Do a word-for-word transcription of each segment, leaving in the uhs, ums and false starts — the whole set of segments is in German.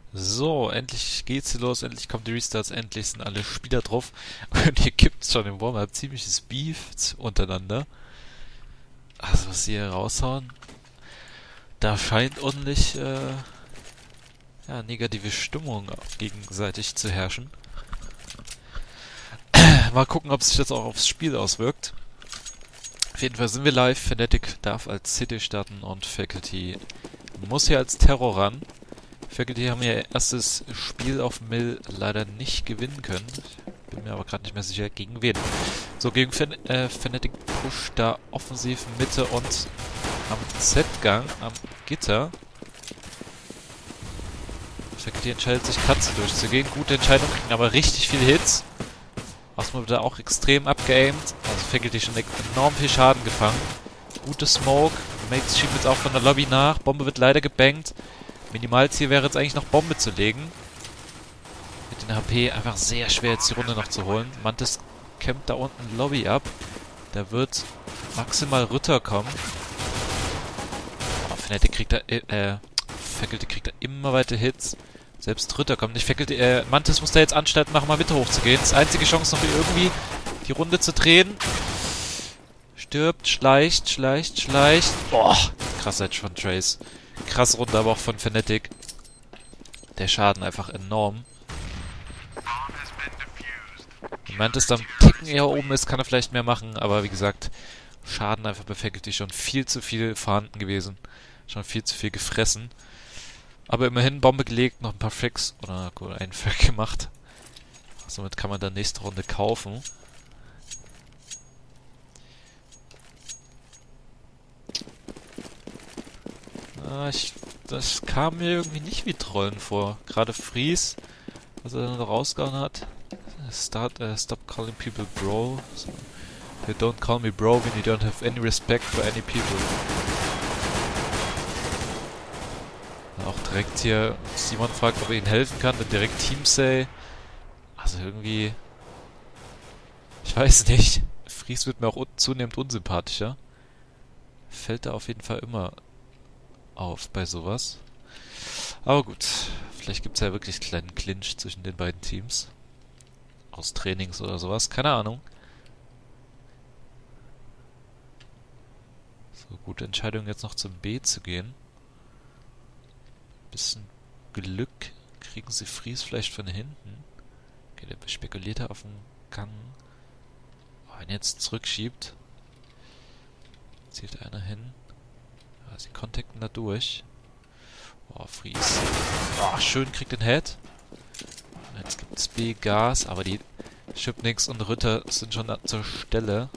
So, endlich geht's hier los, endlich kommen die Restarts, endlich sind alle Spieler drauf. Und hier gibt's schon im Warm-Up ziemliches Beef untereinander. Also, was sie hier raushauen, da scheint ordentlich äh, ja, negative Stimmung gegenseitig zu herrschen. Mal gucken, ob sich das auch aufs Spiel auswirkt. Auf jeden Fall sind wir live. Fnatic darf als City starten und Faculty muss hier als Terror ran. Faculty haben ihr erstes Spiel auf Mill leider nicht gewinnen können. Ich bin mir aber gerade nicht mehr sicher, gegen wen. So, gegen Fan äh, Fnatic pusht da offensiv Mitte und am Z-Gang, am Gitter. Faculty entscheidet sich, Katze durchzugehen. Gute Entscheidung, kriegen aber richtig viele Hits. Osmo wird da auch extrem abgeaimt. Also Faculty schon enorm viel Schaden gefangen. Gute Smoke. Mates schiebt jetzt auch von der Lobby nach. Bombe wird leider gebankt. Minimalziel wäre jetzt eigentlich noch Bombe zu legen. Mit den H P einfach sehr schwer jetzt die Runde noch zu holen. Mantis kämpft da unten Lobby ab. Da wird maximal Ritter kommen. Oh, Fnatic kriegt da, äh, Faculty kriegt da immer weiter Hits. Selbst Ritter kommt nicht. Faculty, äh, Mantis muss da jetzt Anstalten machen, mal Mitte hochzugehen. Das ist die einzige Chance noch irgendwie die Runde zu drehen. Stirbt, schleicht, schleicht, schleicht. Boah, krass Edge von Trace. Krass Runde, aber auch von Fnatic. Der Schaden einfach enorm. Wenn Mantis dann Ticken eher oben ist, kann er vielleicht mehr machen, aber wie gesagt, Schaden einfach bei Faculty schon viel zu viel vorhanden gewesen. Schon viel zu viel gefressen. Aber immerhin Bombe gelegt, noch ein paar Fricks, oder gut, einen Frick gemacht. Somit kann man dann nächste Runde kaufen. Ah, ich, das kam mir irgendwie nicht wie Trollen vor. Gerade Fries, was er dann rausgehauen hat. Start, uh, stop calling people bro. So, they don't call me bro when you don't have any respect for any people. Auch direkt hier Simon fragt, ob er ihnen helfen kann, dann direkt Teamsay. Also irgendwie, ich weiß nicht. Fries wird mir auch un zunehmend unsympathischer. Fällt da auf jeden Fall immer auf bei sowas. Aber gut, vielleicht gibt es ja wirklich einen kleinen Clinch zwischen den beiden Teams. Aus Trainings oder sowas, keine Ahnung. So, gute Entscheidung jetzt noch zum B zu gehen. Bisschen Glück kriegen sie Fries vielleicht von hinten. Okay, der spekuliert da auf dem Gang. Oh, wenn er jetzt zurückschiebt, zielt einer hin. Ja, sie contacten da durch. Oh, Fries. Oh, schön, kriegt den Head. Und jetzt gibt es B-Gas, aber die Schipnix und Ritter sind schon zur Stelle.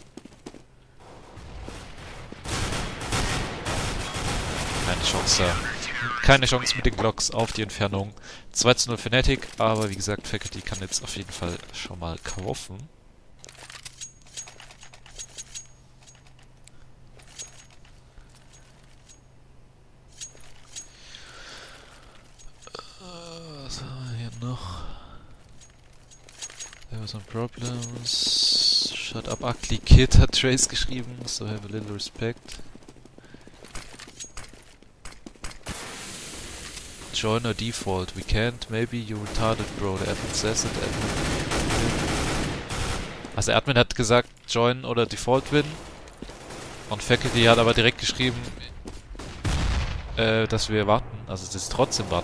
Keine Chance da. Keine Chance mit den Glocks auf die Entfernung. zwei zu null Fnatic, aber wie gesagt, Faculty kann jetzt auf jeden Fall schon mal kaufen. Was haben wir hier noch? There were some problems. Shut up, ugly kid, hat Trace geschrieben, so have a little respect. Join or default. We can't. Maybe you retarded, bro. The admin says it. Also der Admin hat gesagt, join oder default win. Und Faculty hat aber direkt geschrieben, äh, dass wir warten. Also dass sie trotzdem warten.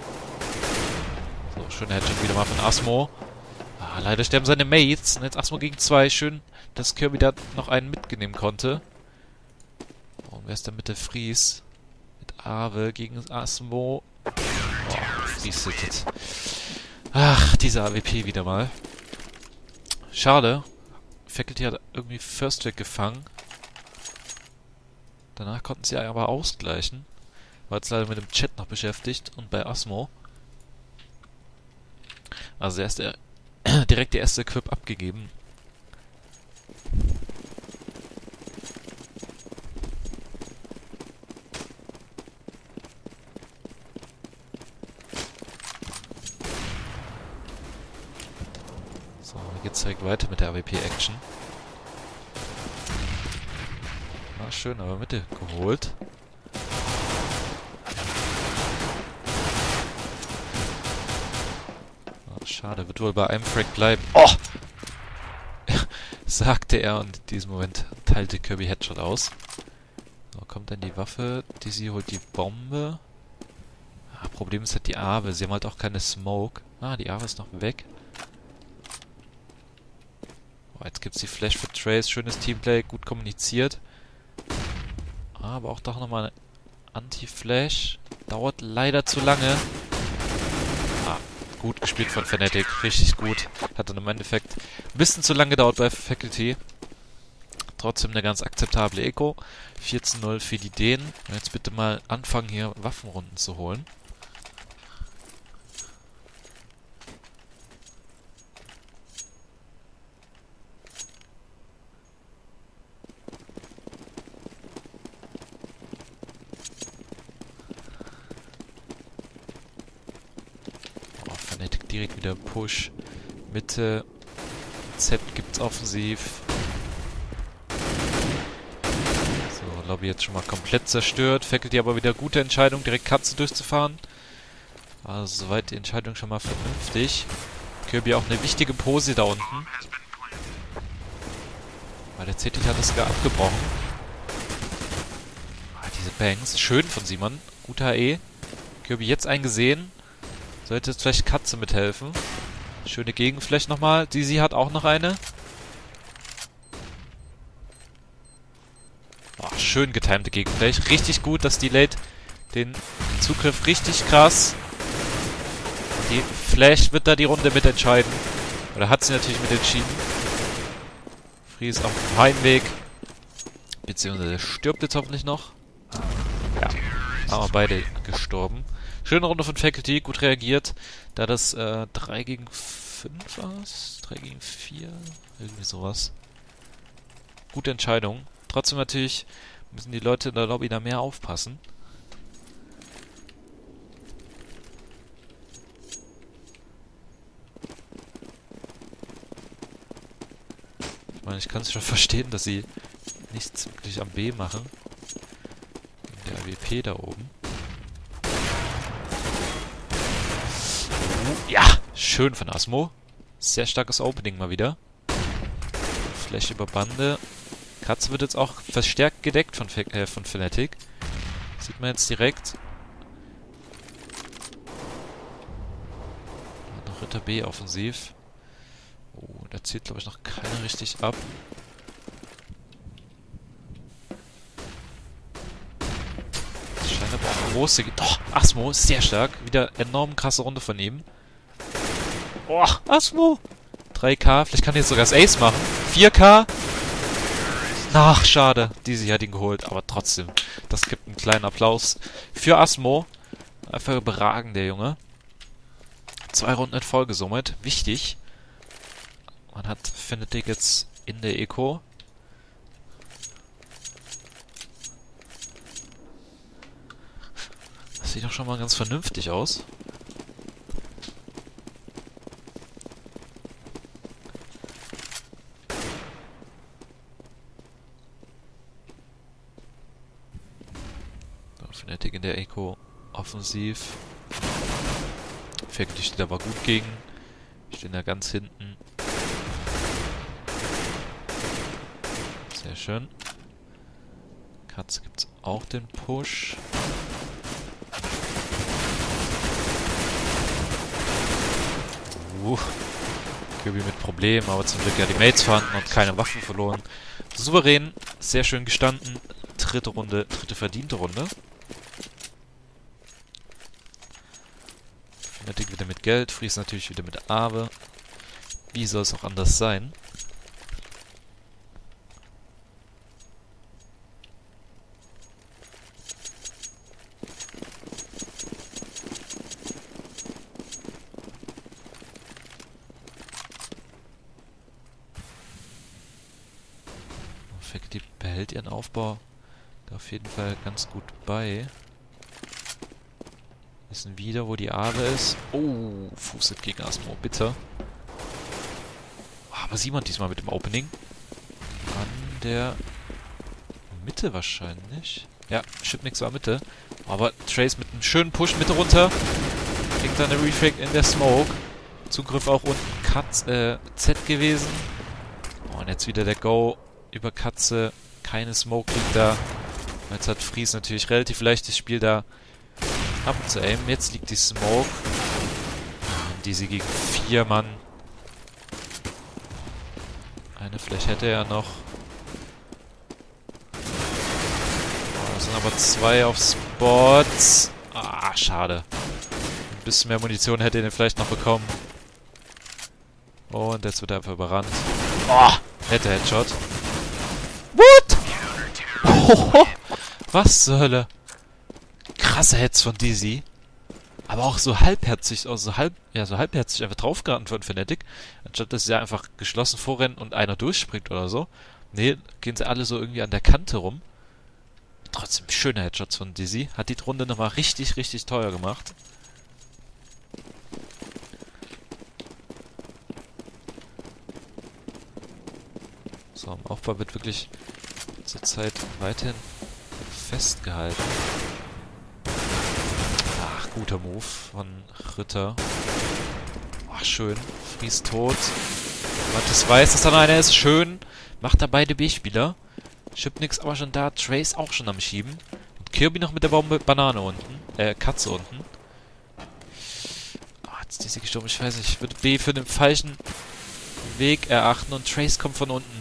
So, schöner Headshot wieder mal von Asmo. Ah, leider sterben seine Mates. Und jetzt Asmo gegen zwei. Schön, dass Kirby da noch einen mitnehmen konnte. Und wer ist denn mit der Fries? Mit Ave gegen Asmo. Oh, Fries sittet. Ach, dieser A W P wieder mal. Schade. Faculty hat irgendwie First Track gefangen. Danach konnten sie aber ausgleichen. War jetzt leider mit dem Chat noch beschäftigt und bei Asmo. Also er ist der, direkt der erste Equip abgegeben. So, geht's direkt weiter mit der A W P-Action. Ah, schön, aber Mitte geholt. Schade, wird wohl bei einem Frag bleiben. Oh! Sagte er und in diesem Moment teilte Kirby Headshot aus. So, kommt dann die Waffe. Dizzy holt die Bombe. Ah, Problem ist halt die Aave. Sie haben halt auch keine Smoke. Ah, die Aave ist noch weg. Oh, jetzt gibt's die Flash für Trace. Schönes Teamplay, gut kommuniziert. Aber auch doch nochmal eine Anti-Flash. Dauert leider zu lange. Ah, gut gespielt von Fnatic. Richtig gut. Hat dann im Endeffekt ein bisschen zu lange gedauert bei Faculty. Trotzdem eine ganz akzeptable Eco. vier zu null für die Dänen. Jetzt bitte mal anfangen, hier Waffenrunden zu holen. Oh, Fnatic direkt wieder Push. Mitte. Z gibt's offensiv. Lobby jetzt schon mal komplett zerstört. Faculty aber wieder gute Entscheidung, direkt Katze durchzufahren. Also soweit die Entscheidung schon mal vernünftig. Kirby auch eine wichtige Pose da unten. Weil der C T hat es gar abgebrochen. Ah, diese Bangs. Schön von Simon. Guter H E. Kirby jetzt eingesehen. Sollte jetzt vielleicht Katze mithelfen. Schöne Gegenfläche nochmal. Dizzy hat auch noch eine. Oh, schön getimte Gegenfläche. Richtig gut, dass die Late den Zugriff richtig krass. Die Flash wird da die Runde mit entscheiden. Oder hat sie natürlich mit entschieden. Freeze auf dem Heimweg. Beziehungsweise stirbt jetzt hoffentlich noch. Ja, haben wir beide gestorben. Schöne Runde von Faculty, gut reagiert. Da das äh, drei gegen fünf war. drei gegen vier. Irgendwie sowas. Gute Entscheidung. Trotzdem natürlich müssen die Leute in der Lobby da mehr aufpassen. Ich meine, ich kann es schon verstehen, dass sie nichts wirklich am B machen. Der A W P da oben. Ja, schön von Asmo. Sehr starkes Opening mal wieder. Flash über Bande. Katze wird jetzt auch verstärkt gedeckt von, äh, von Fnatic. Sieht man jetzt direkt. Noch Ritter B offensiv. Oh, da zieht glaube ich noch keiner richtig ab. Das scheint aber auch große... Doch, Asmo ist sehr stark. Wieder enorm krasse Runde von ihm. Oh, Asmo! drei K, vielleicht kann er jetzt sogar das Ace machen. vier K. Ach, schade. Dizzy hat ihn geholt, aber trotzdem. Das gibt einen kleinen Applaus für Asmo. Einfach überragend, der Junge. Zwei Runden in Folge somit. Wichtig. Man hat Fnatic jetzt in der Eco. Das sieht doch schon mal ganz vernünftig aus. Fnatic in der Eco offensiv. Faculty steht aber gut gegen. Stehen da ganz hinten. Sehr schön. Katze gibt's auch den Push. Uh. Kirby mit Problemen, aber zum Glück ja die Mates vorhanden und keine Waffen verloren. Souverän, sehr schön gestanden. Dritte Runde, dritte verdiente Runde. Fnatic wieder mit Geld, Freeze natürlich wieder mit Aave. Wie soll es auch anders sein? Faculty behält ihren Aufbau da auf jeden Fall ganz gut bei. Wissen wieder, wo die Aave ist. Oh, Fußhit gegen Asmo, bitte. Oh, aber Simon diesmal mit dem Opening. An der Mitte wahrscheinlich. Ja, Shipmix war Mitte. Aber Trace mit einem schönen Push Mitte runter. Kriegt dann eine Refrag in der Smoke. Zugriff auch unten Cut, äh, Z gewesen. Oh, und jetzt wieder der Go über Katze. Keine Smoke liegt da. Jetzt hat Fries natürlich relativ leicht das Spiel da abzuaimen. Jetzt liegt die Smoke. Und die sie gegen vier Mann. Eine Fläche hätte er noch. Oh, das sind aber zwei auf Spots. Ah, schade. Ein bisschen mehr Munition hätte er den vielleicht noch bekommen. Und jetzt wird er einfach überrannt. Oh, netter Headshot. What? Oh, was zur Hölle? Krasse Heads von D Z. Aber auch so halbherzig, also so halb, ja, so halbherzig einfach draufgeraten von Fnatic. Anstatt dass sie einfach geschlossen vorrennen und einer durchspringt oder so. Nee, gehen sie alle so irgendwie an der Kante rum. Trotzdem schöne Headshots von D Z. Hat die Runde nochmal richtig, richtig teuer gemacht. So, am Aufbau wird wirklich zur Zeit weiterhin festgehalten. Ach, guter Move von Ritter. Ach, schön. Fries tot. Mattes weiß, dass da noch einer ist. Schön. Macht da beide B-Spieler. Chipnix aber schon da. Trace auch schon am Schieben. Und Kirby noch mit der Bombe Banane unten. Äh, Katze unten. Ah, jetzt ist die gestorben. Ich weiß nicht. Ich würde B für den falschen Weg erachten. Und Trace kommt von unten.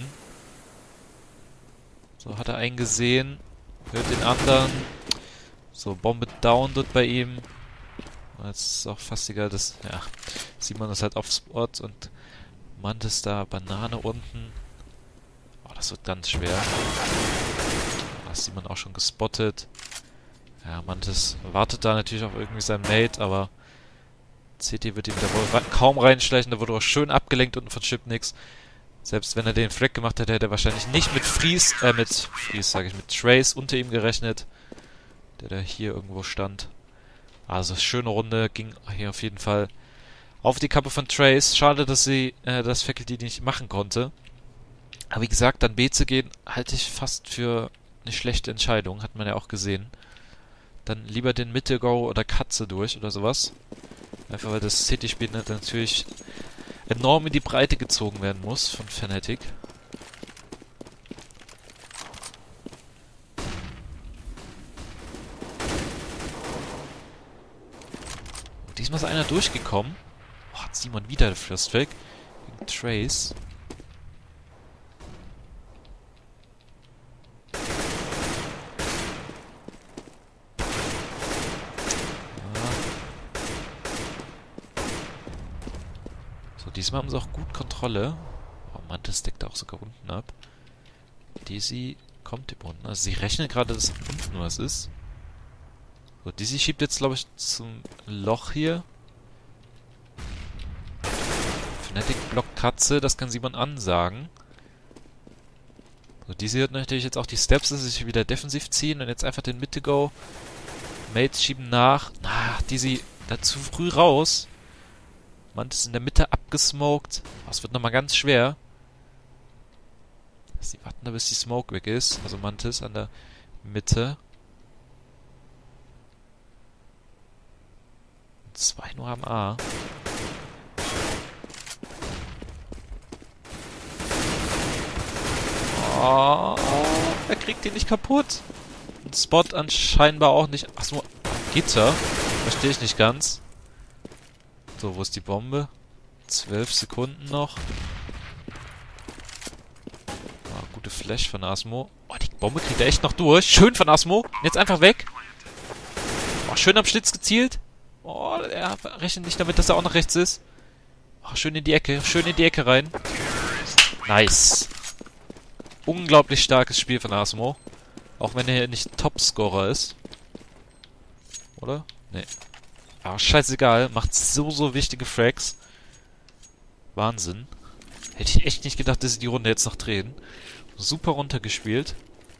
So, hat er einen gesehen. Hört den anderen. So, Bombe down dort bei ihm. Jetzt ist auch fast egal, dass, ja, Simon ist halt auf Spot und Mantis da, Banane unten. Oh, das wird ganz schwer. Da ist Simon auch schon gespottet. Ja, Mantis wartet da natürlich auf irgendwie sein Mate, aber C T wird ihm da wohl kaum reinschleichen. Da wurde auch schön abgelenkt unten von Chipnix. Selbst wenn er den Frag gemacht hätte, hätte er wahrscheinlich nicht mit Fries, äh, mit Fries, sage ich, mit Trace unter ihm gerechnet. Der da hier irgendwo stand. Also, schöne Runde, ging hier auf jeden Fall auf die Kappe von Trace. Schade, dass sie äh, das Faculty nicht machen konnte. Aber wie gesagt, dann B zu gehen, halte ich fast für eine schlechte Entscheidung. Hat man ja auch gesehen. Dann lieber den Mitte-Go oder Katze durch oder sowas. Einfach weil das City-Spiel natürlich enorm in die Breite gezogen werden muss von Fnatic. Diesmal ist einer durchgekommen. Oh, hat Simon wieder der First Strike gegen Trace. So, diesmal haben sie auch gut Kontrolle. Oh, Mantis deckt auch sogar unten ab. Daisy kommt hier unten. Also sie rechnen gerade, dass unten was ist. So, Daisy schiebt jetzt, glaube ich, zum Loch hier. Fnatic blockt Katze, das kann Simon ansagen. So, Daisy hört natürlich jetzt auch die Steps, dass sie sich wieder defensiv ziehen und jetzt einfach den Mitte-Go. Mates schieben nach. Na, Daisy da zu früh raus. Mantis in der Mitte abgesmoked. Oh, es wird nochmal ganz schwer. Sie warten da, bis die Smoke weg ist. Also Mantis an der Mitte. Zwei nur am A. Oh, er kriegt ihn nicht kaputt. Und Spot anscheinend auch nicht. Achso, Gitter. Verstehe ich nicht ganz. So, wo ist die Bombe? Zwölf Sekunden noch. Oh, gute Flash von Asmo. Oh, die Bombe kriegt er echt noch durch. Schön von Asmo. Jetzt einfach weg. Oh, schön am Schlitz gezielt. Oh, er rechnet nicht damit, dass er auch noch rechts ist. Oh, schön in die Ecke. Schön in die Ecke rein. Nice. Unglaublich starkes Spiel von Asmo. Auch wenn er hier nicht Topscorer ist. Oder? Nee. Aber scheißegal. Macht so, so wichtige Frags. Wahnsinn. Hätte ich echt nicht gedacht, dass sie die Runde jetzt noch drehen. Super runtergespielt.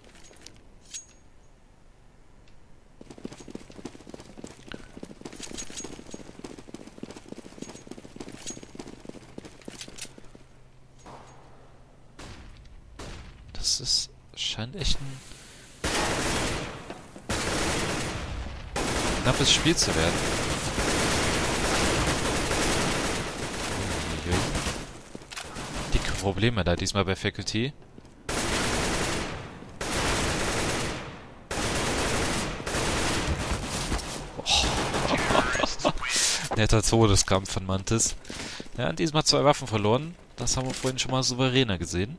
Das ist, scheint echt ein knappes Spiel zu werden. Probleme da diesmal bei Faculty. Oh. Netter Todeskampf von Mantis. Ja, diesmal zwei Waffen verloren. Das haben wir vorhin schon mal souveräner gesehen.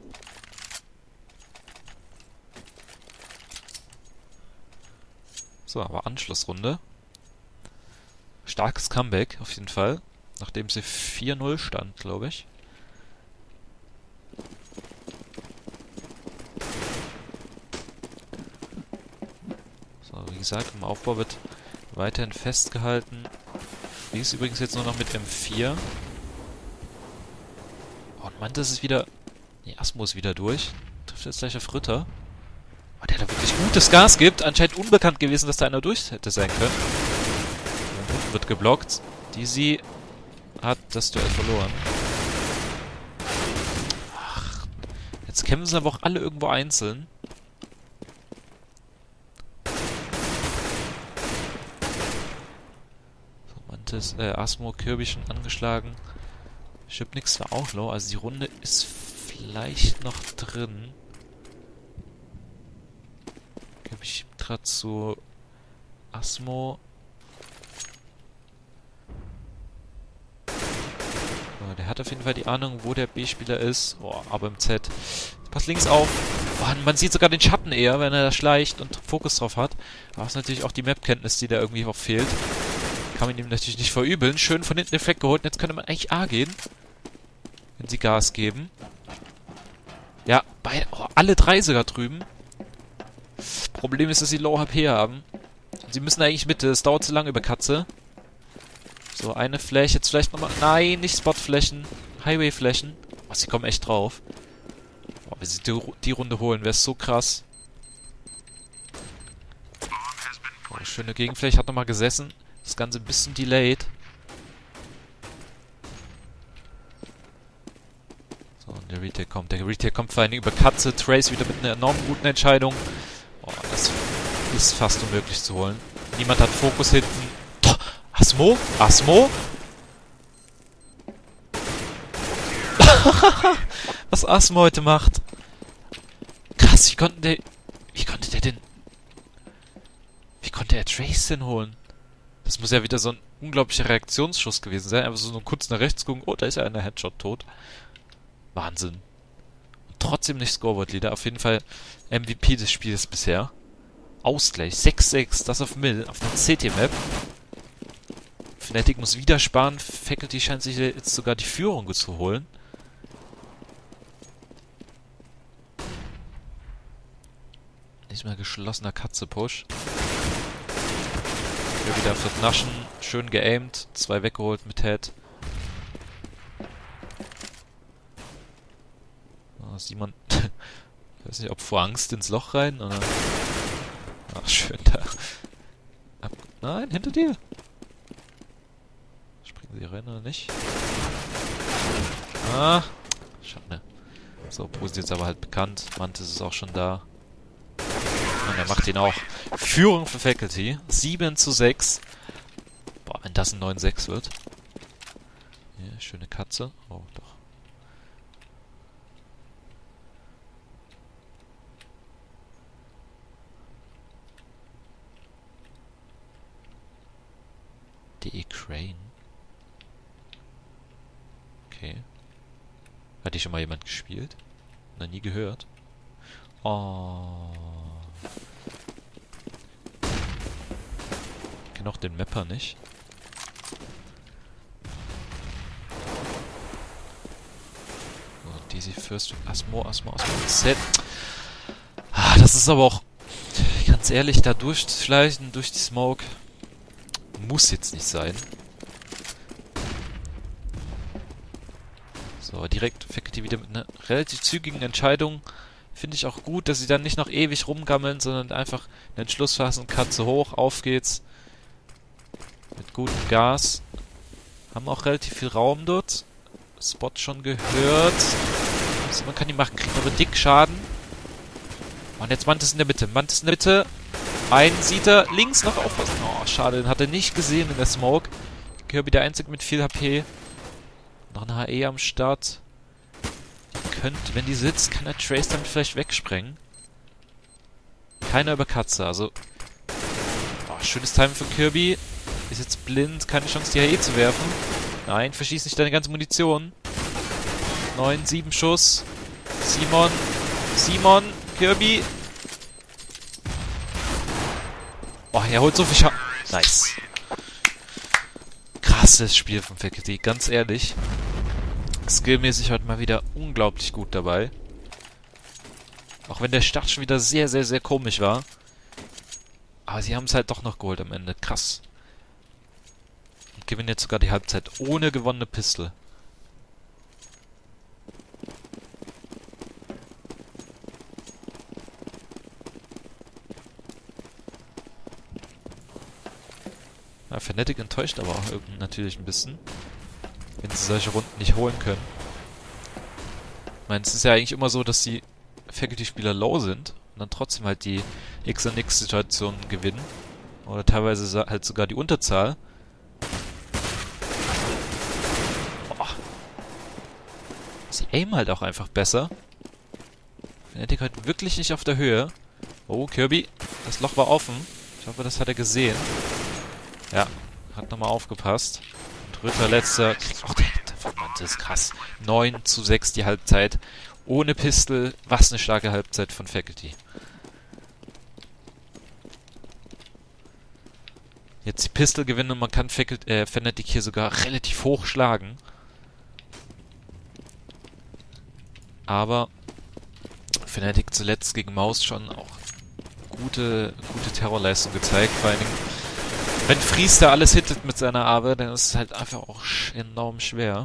So, aber Anschlussrunde. Starkes Comeback, auf jeden Fall. Nachdem sie vier null stand, glaube ich. So, wie gesagt, im Aufbau wird weiterhin festgehalten. Die ist übrigens jetzt nur noch mit M vier. Oh, und Mantis ist wieder... Nee, Asmo ist wieder durch. Trifft jetzt gleich auf Ritter. Oh, der da wirklich gutes Gas gibt. Anscheinend unbekannt gewesen, dass da einer durch hätte sein können. Und unten wird geblockt. Dizzy hat das Duell verloren. Ach, jetzt kämpfen sie aber auch alle irgendwo einzeln. So, Mantis, äh, Asmo, Kirby schon angeschlagen. Schipnix war auch low, also die Runde ist vielleicht noch drin. Kirby schiebt gerade zu Asmo. Der hat auf jeden Fall die Ahnung, wo der B-Spieler ist. Boah, aber im Z. Passt links auf. Boah, man sieht sogar den Schatten eher, wenn er da schleicht und Fokus drauf hat. Aber es ist natürlich auch die Map-Kenntnis, die da irgendwie auch fehlt. Kann man ihm natürlich nicht verübeln. Schön von hinten den Fleck geholt. Und jetzt könnte man eigentlich A gehen. Wenn sie Gas geben. Ja, bei, oh, alle drei sogar drüben. Problem ist, dass sie Low H P haben. Sie müssen eigentlich Mitte. Es dauert zu lange über Katze. So, eine Fläche. Jetzt vielleicht nochmal... Nein, nicht Spotflächen. Highway-Flächen. Oh, sie kommen echt drauf. Oh, wenn sie die, die Runde holen, wäre es so krass. Oh, schöne Gegenfläche. Hat nochmal gesessen. Das Ganze ein bisschen delayed. So, und der Retake kommt. Der Retake kommt vor allen Dingen über Katze. Trace wieder mit einer enorm guten Entscheidung. Oh, das ist fast unmöglich zu holen. Niemand hat Fokus hinten. Asmo? Asmo? Was Asmo heute macht. Krass, wie konnte der... Wie konnte der denn... Wie konnte er Trace denn holen? Das muss ja wieder so ein unglaublicher Reaktionsschuss gewesen sein. Einfach so kurz nach rechts gucken. Oh, da ist ja einer Headshot tot. Wahnsinn. Und trotzdem nicht Scoreboard-Leader. Auf jeden Fall M V P des Spiels bisher. Ausgleich. sechs sechs. Das auf Mill. Auf einer C T-Map. Fnatic muss wieder sparen. Faculty scheint sich jetzt sogar die Führung zu holen. Diesmal geschlossener Katze-Push. Hier wieder wird naschen. Schön geaimt. Zwei weggeholt mit Head. Oh, Simon... ich weiß nicht, ob vor Angst ins Loch rein, oder... Ach, schön da. Ab Nein, hinter dir! Sie rennen oder nicht? Ah, schade. So, Posi ist jetzt aber halt bekannt. Mantis ist auch schon da. Und er macht ihn auch. Führung für Faculty. sieben zu sechs. Boah, wenn das ein neun sechs wird. Hier, schöne Katze. Oh, doch. D E Crane. Okay. Hat die schon mal jemand gespielt? Noch nie gehört. Oh. Ich kenne auch den Mapper nicht. So, Dizzy First. Asmo, Asmo, Asmo. Set. Ah, das ist aber auch... Ganz ehrlich, da durchschleichen, durch die Smoke. Muss jetzt nicht sein. So, direkt Faculty wieder mit einer relativ zügigen Entscheidung. Finde ich auch gut, dass sie dann nicht noch ewig rumgammeln, sondern einfach einen Entschluss fassen. Katze hoch, auf geht's. Mit gutem Gas. Haben auch relativ viel Raum dort. Spot schon gehört. Also man kann die machen, kriegt aber dick Schaden. Und jetzt Mantis in der Mitte. Mantis in der Mitte. Einen sieht er. Links noch aufpassen. Oh, schade, den hat er nicht gesehen in der Smoke. Kirby der Einzige mit viel H P. Noch ein H E am Start. könnte, wenn die sitzt, kann der Trace damit vielleicht wegsprengen. Keiner über Katze, also... Oh, schönes Timing von Kirby. Ist jetzt blind, keine Chance, die H E zu werfen. Nein, verschießt nicht deine ganze Munition. neun, sieben Schuss. Simon. Simon. Kirby. Oh, er holt so viel Schaden. Nice. Krasses Spiel von Faculty, ganz ehrlich. Skillmäßig heute mal wieder unglaublich gut dabei. Auch wenn der Start schon wieder sehr, sehr, sehr komisch war. Aber sie haben es halt doch noch geholt am Ende. Krass. Und gewinnen jetzt sogar die Halbzeit ohne gewonnene Pistol. Ja, Fnatic enttäuscht aber auch irgendwie natürlich ein bisschen, wenn sie solche Runden nicht holen können. Ich meine, es ist ja eigentlich immer so, dass die Faculty-Spieler low sind und dann trotzdem halt die X und X-Situationen gewinnen. Oder teilweise halt sogar die Unterzahl. Boah. Sie aimen halt auch einfach besser. Fnatic halt wirklich nicht auf der Höhe. Oh, Kirby, das Loch war offen. Ich hoffe, das hat er gesehen. Ja, hat nochmal aufgepasst. Dritter, letzter. Oh, der, der Verwandte ist krass. neun zu sechs die Halbzeit. Ohne Pistol. Was eine starke Halbzeit von Faculty. Jetzt die Pistol gewinnen und man kann Faculty, äh, Fnatic hier sogar relativ hoch schlagen. Aber Fnatic zuletzt gegen Maus schon auch gute, gute Terrorleistung gezeigt. Vor allen Dingen wenn Fries da alles hittet mit seiner Arbeit, dann ist es halt einfach auch enorm schwer.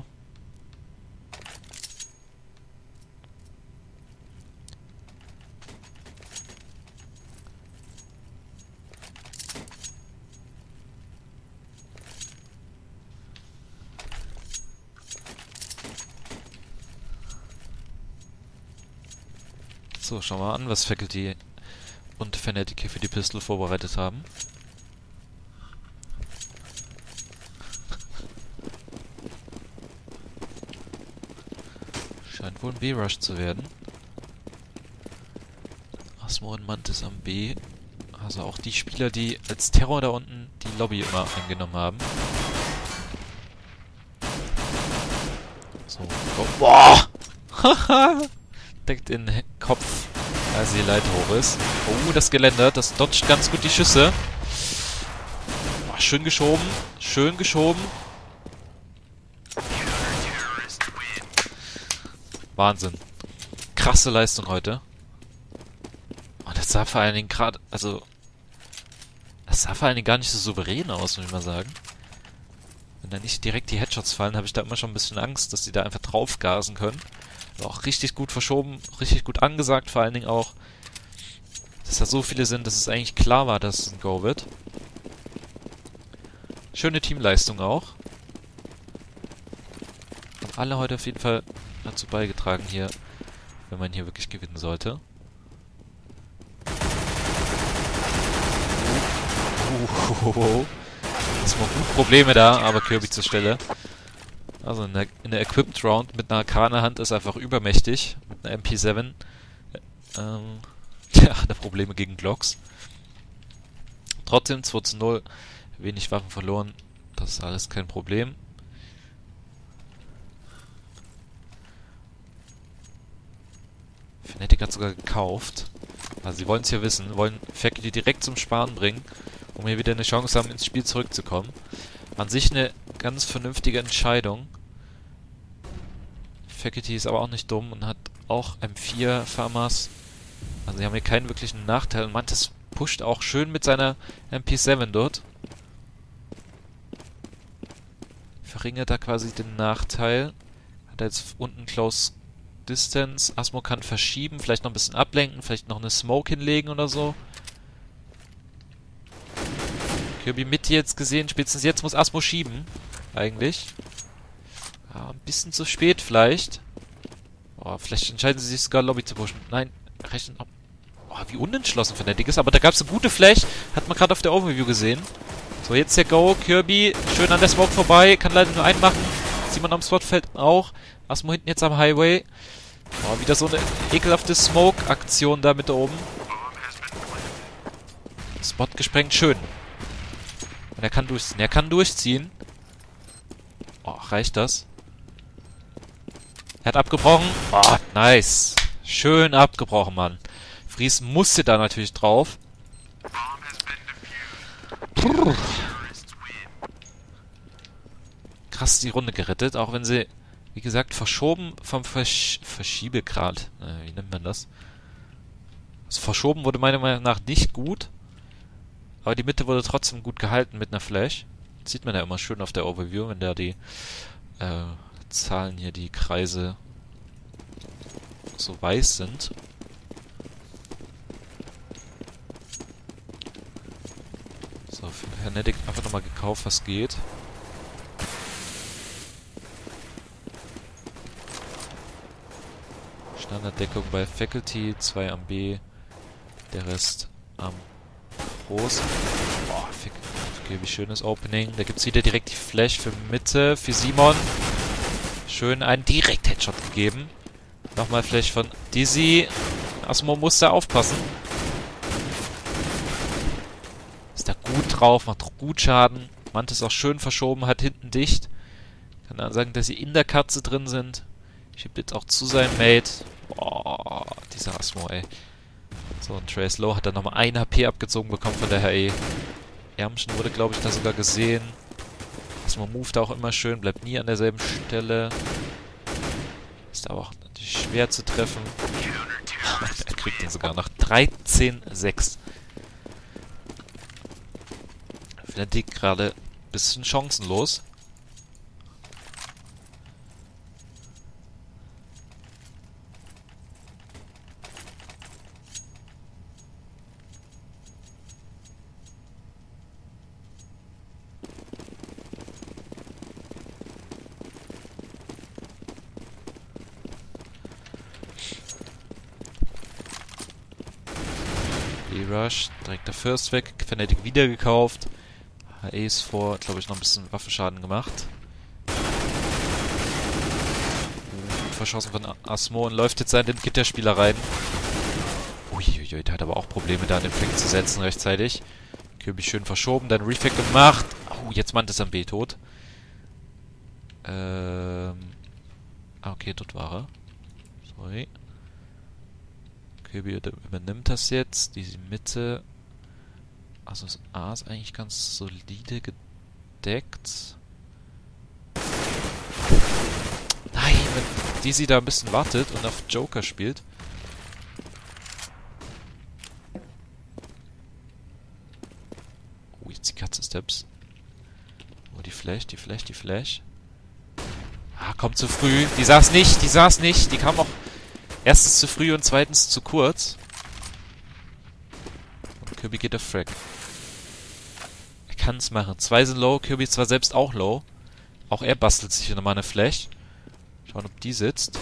So, schauen wir mal an, was Faculty und Fnatic hier für die Pistol vorbereitet haben. Scheint wohl ein B-Rush zu werden. Asmo und Mantis am B. Also auch die Spieler, die als Terror da unten die Lobby immer eingenommen haben. So, go. Boah! Haha! Deckt in den Kopf, als die Leiter hoch ist. Oh, das Geländer, das dodgt ganz gut die Schüsse. Boah, schön geschoben, schön geschoben. Wahnsinn. Krasse Leistung heute. Und das sah vor allen Dingen gerade, also... Das sah vor allen Dingen gar nicht so souverän aus, muss ich mal sagen. Wenn da nicht direkt die Headshots fallen, habe ich da immer schon ein bisschen Angst, dass die da einfach draufgasen können. Aber auch richtig gut verschoben, richtig gut angesagt, vor allen Dingen auch, dass da so viele sind, dass es eigentlich klar war, dass es ein Go wird. Schöne Teamleistung auch. Und alle heute auf jeden Fall dazu beigetragen hier, wenn man hier wirklich gewinnen sollte. Uh, das waren gut Probleme da, aber Kirby zur Stelle. Also in der, in der Equipped Round mit einer A K in der Hand ist einfach übermächtig. Mit einer M P sieben. Ähm, ja, hat er Probleme gegen Glocks. Trotzdem zwei zu null. Wenig Waffen verloren. Das ist alles kein Problem. Fnatic hat sogar gekauft. Also sie wollen es ja wissen. Wollen Faculty direkt zum Sparen bringen, um hier wieder eine Chance haben, ins Spiel zurückzukommen. An sich eine ganz vernünftige Entscheidung. Faculty ist aber auch nicht dumm und hat auch M vier Farmers. Also sie haben hier keinen wirklichen Nachteil. Und Mantis pusht auch schön mit seiner M P sieben dort. Verringert da quasi den Nachteil. Hat er jetzt unten Close Distance. Asmo kann verschieben, vielleicht noch ein bisschen ablenken, vielleicht noch eine Smoke hinlegen oder so. Kirby mit jetzt gesehen, spätestens jetzt muss Asmo schieben. Eigentlich. Ja, ein bisschen zu spät vielleicht. Oh, vielleicht entscheiden sie sich sogar Lobby zu pushen. Nein, rechnen ab. Oh, wie unentschlossen Fnatic ist, aber da gab es eine gute Flash. Hat man gerade auf der Overview gesehen. So, jetzt der Go. Kirby schön an der Smoke vorbei. Kann leider nur einen machen. Simon am Spotfeld auch. Asmo hinten jetzt am Highway. Oh, wieder so eine ekelhafte Smoke-Aktion da mit oben. Spot gesprengt, schön. Und er kann durchziehen. Er kann durchziehen. Oh, reicht das? Er hat abgebrochen. Oh, nice. Schön abgebrochen, Mann. Fries musste da natürlich drauf. Puh. Krass die Runde gerettet, auch wenn sie, wie gesagt, verschoben vom Versch Verschiebegrad. Äh, wie nennt man das? Also verschoben wurde meiner Meinung nach nicht gut. Aber die Mitte wurde trotzdem gut gehalten mit einer Flash. Das sieht man ja immer schön auf der Overview, wenn da die äh, Zahlen hier, die Kreise so weiß sind. So, für Hernetic einfach nochmal gekauft, was geht. Standarddeckung bei Faculty, zwei am B, der Rest am Groß. Boah, okay, wie schönes Opening. Da gibt es wieder direkt die Flash für Mitte, für Simon. Schön einen Direkt-Headshot gegeben. Nochmal Flash von Dizzy. Asmo muss da aufpassen. Ist da gut drauf, macht gut Schaden. Mantis auch schön verschoben, hat hinten dicht. Kann dann sagen, dass sie in der Katze drin sind. Schiebt jetzt auch zu seinem Mate. Boah, dieser Asmo, ey. So, und Trace Low hat dann nochmal ein H P abgezogen bekommen von der H E. Ärmchen wurde, glaube ich, da sogar gesehen. Asmo moved auch immer schön, bleibt nie an derselben Stelle. Ist aber auch natürlich schwer zu treffen. Er kriegt ihn sogar noch. dreizehn sechs. Fnatic gerade ein bisschen chancenlos. Rush, direkt der First weg, Fnatic wieder gekauft. H E ist vor, glaube ich, noch ein bisschen Waffenschaden gemacht. Gut verschossen von Asmo und läuft jetzt in den Gitterspieler rein. Uiuiui, der hat aber auch Probleme, da den Flick zu setzen rechtzeitig. Kirby schön verschoben, dann Reflect gemacht. Oh, jetzt Mantis am B tot. Ähm. Ah, okay, dort war er. Sorry. Kirby übernimmt das jetzt. Die Mitte. Also das A ist eigentlich ganz solide gedeckt. Nein, wenn Dizzy da ein bisschen wartet und auf Joker spielt. Oh, jetzt die Katze-Steps. Oh, die Flash, die Flash, die Flash. Ah, kommt zu früh. Die saß nicht, die saß nicht. Die kam auch erstens zu früh und zweitens zu kurz. Und Kirby geht auf Frag. Er kann es machen. Zwei sind low, Kirby ist zwar selbst auch low. Auch er bastelt sich hier nochmal eine Flash. Schauen, ob die sitzt.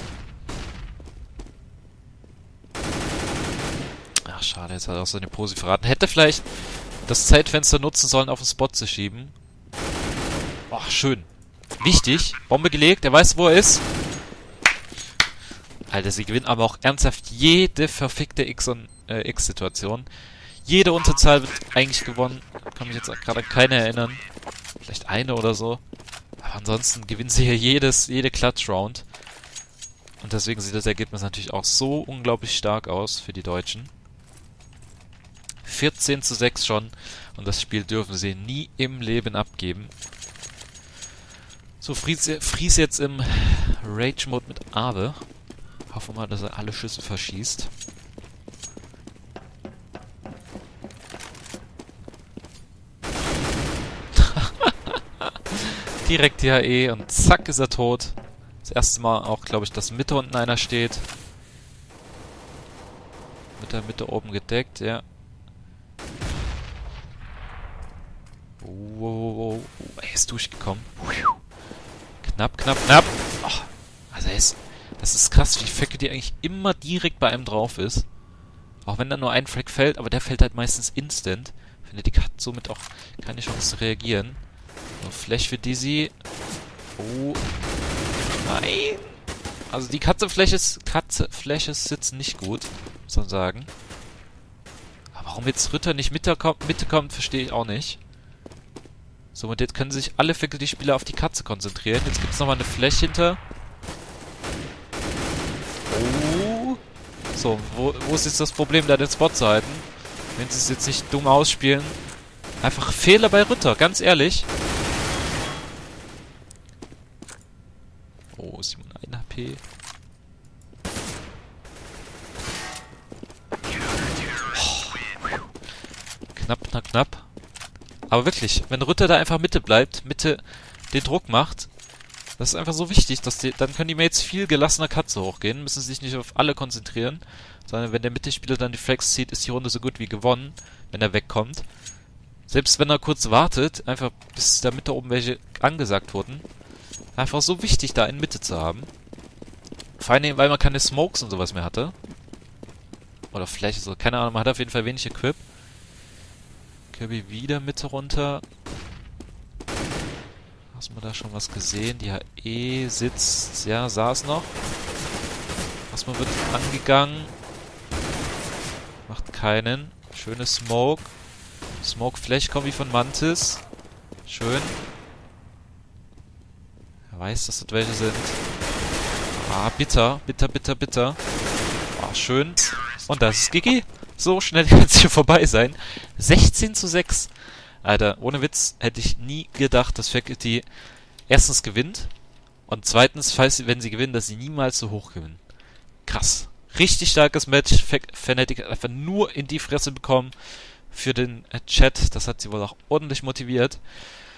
Ach, schade, jetzt hat er auch seine Pose verraten. Hätte vielleicht das Zeitfenster nutzen sollen, auf den Spot zu schieben. Ach, schön. Wichtig. Bombe gelegt, er weiß, wo er ist. Alter, sie gewinnen aber auch ernsthaft jede verfickte X- und äh, X-Situation. Jede Unterzahl wird eigentlich gewonnen. Kann mich jetzt gerade an keine erinnern. Vielleicht eine oder so. Aber ansonsten gewinnen sie hier jedes, jede Clutch-Round. Und deswegen sieht das Ergebnis natürlich auch so unglaublich stark aus für die Deutschen. vierzehn zu sechs schon. Und das Spiel dürfen sie nie im Leben abgeben. So, Fries, Fries jetzt im Rage-Mode mit Aave. Hoffen wir mal, dass er alle Schüsse verschießt. Direkt die H E und zack ist er tot. Das erste Mal auch, glaube ich, dass Mitte unten einer steht. Mit der Mitte oben gedeckt, ja. Oh, oh, oh, oh. Er ist durchgekommen. Knapp, knapp, knapp. Oh, also er ist... Das ist krass, wie Faculty eigentlich immer direkt bei einem drauf ist. Auch wenn da nur ein Frag fällt, aber der fällt halt meistens instant. Fnatic hat somit auch keine Chance zu reagieren. So, Flash für Dizzy. Oh. Nein. Also die Katzefläche Katzefläche sitzt nicht gut, muss man sagen. Aber warum jetzt Ritter nicht Mitte kommt, Mitte kommt, verstehe ich auch nicht. So, und jetzt können sich alle Faculty-Spieler auf die Katze konzentrieren. Jetzt gibt es nochmal eine Fläche hinter. Oh. So, wo, wo ist jetzt das Problem, da den Spot zu halten? Wenn sie es jetzt nicht dumm ausspielen. Einfach Fehler bei Ritter, ganz ehrlich. Oh, siebenundneunzig H P. Oh. Knapp, knapp, knapp. Aber wirklich, wenn Ritter da einfach Mitte bleibt, Mitte den Druck macht, das ist einfach so wichtig, dass die, dann können die Mates viel gelassener Katze hochgehen, müssen sich nicht auf alle konzentrieren, sondern wenn der Mittelspieler dann die Flex zieht, ist die Runde so gut wie gewonnen, wenn er wegkommt. Selbst wenn er kurz wartet, einfach bis da Mitte oben welche angesagt wurden, einfach so wichtig, da in Mitte zu haben. Vor allem, weil man keine Smokes und sowas mehr hatte. Oder Fläche, so, keine Ahnung, man hat auf jeden Fall wenig Equip. Kirby wieder Mitte runter. Hast du da schon was gesehen? Die H E sitzt, ja, saß noch. Asmo wird angegangen. Macht keinen. Schöne Smoke. Smoke Flash Kombi von Mantis. Schön. Er weiß, dass das welche sind. Ah, bitter. Bitter, bitter, bitter. Ah, schön. Und das ist Gigi. So schnell kann es hier vorbei sein. sechzehn zu sechs. Alter, ohne Witz hätte ich nie gedacht, dass Faculty erstens gewinnt und zweitens, falls wenn sie gewinnen, dass sie niemals so hoch gewinnen. Krass. Richtig starkes Match. Fnatic hat einfach nur in die Fresse bekommen für den Chat. Das hat sie wohl auch ordentlich motiviert.